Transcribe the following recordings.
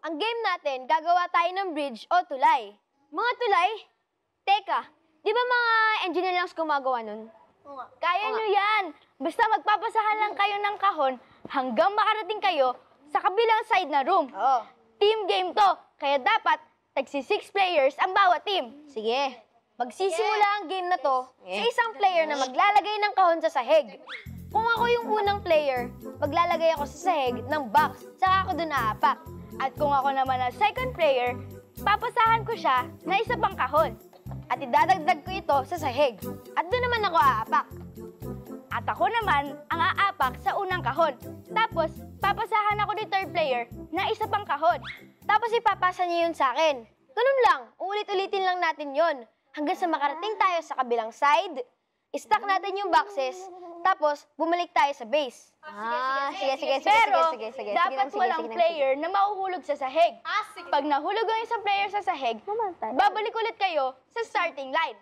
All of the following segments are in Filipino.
ang game natin, gagawa tayo ng bridge o tulay. Mga tulay? Teka, di ba mga engineer lang gumagawa nun? Oo nga. Kaya nyo yan. Basta magpapasahan lang kayo ng kahon hanggang makarating kayo sa kabilang side na room. Oo. Team game to, kaya dapat tagsi-6 players ang bawat team. Sige. Magsisimula ang game na to sa isang player na maglalagay ng kahon sa sahig. Kung ako yung unang player, maglalagay ako sa sahig ng box, saka ako doon aapak. At kung ako naman ang second player, papasahan ko siya na isa pang kahon. At idadagdag ko ito sa sahig. At doon naman ako aapak. At ako naman ang aapak sa unang kahon. Tapos, papasahan ako ni third player na isa pang kahon. Tapos ipapasa niya yun sa akin. Ganun lang, uulit-ulitin lang natin yon hanggang sa makarating tayo sa kabilang side, stack natin yung boxes, tapos bumalik tayo sa base. Sige. Pero, Sige. dapat walang player na mahuhulog sa sahig. Sige. Pag nahulog ang isang player sa sahig, babalik ulit kayo sa starting line.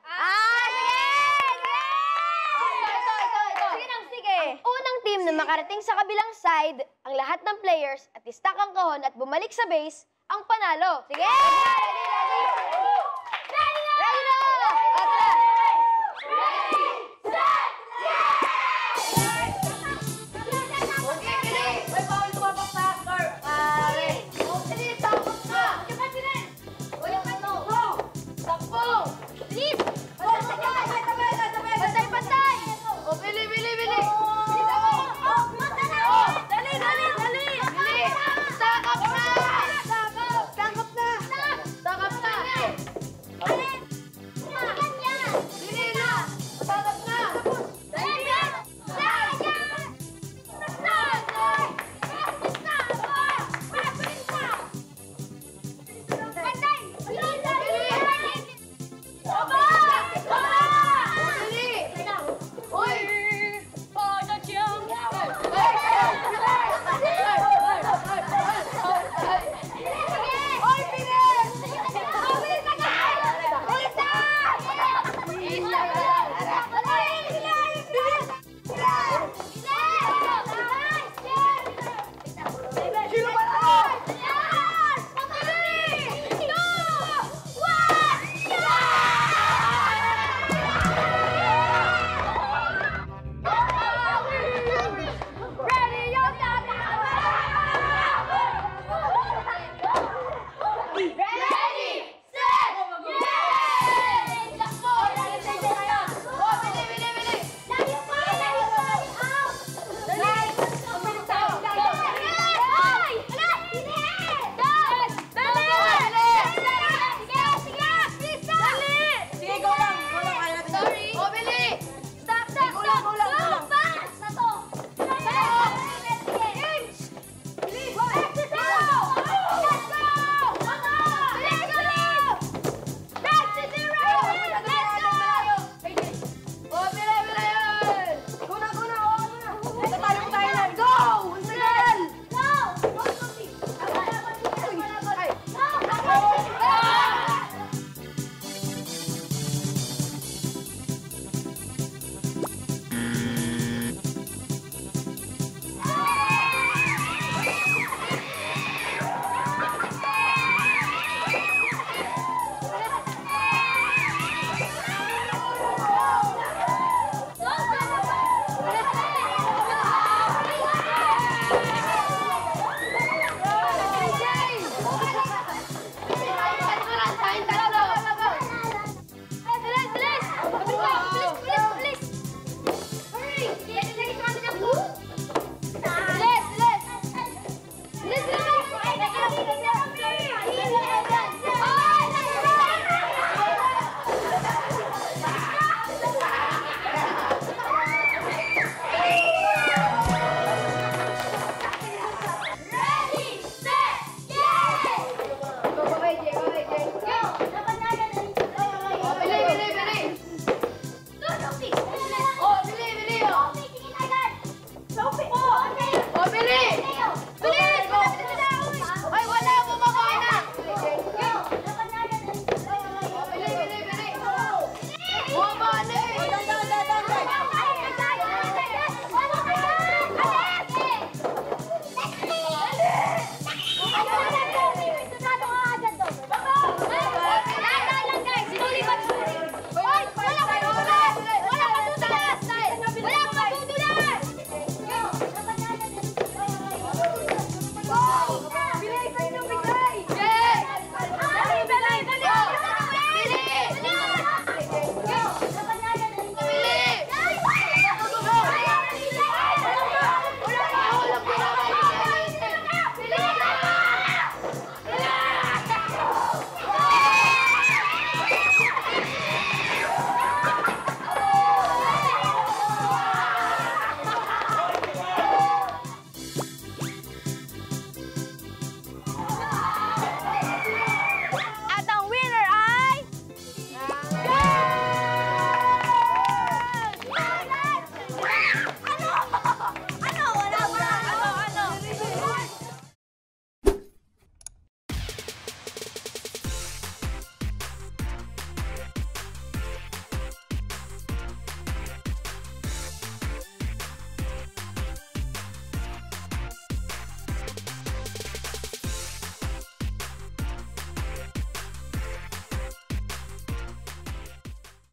Sige. Ang unang team na makarating sa kabilang side, ang lahat ng players at stack ang kahon at bumalik sa base, ang panalo. Sige!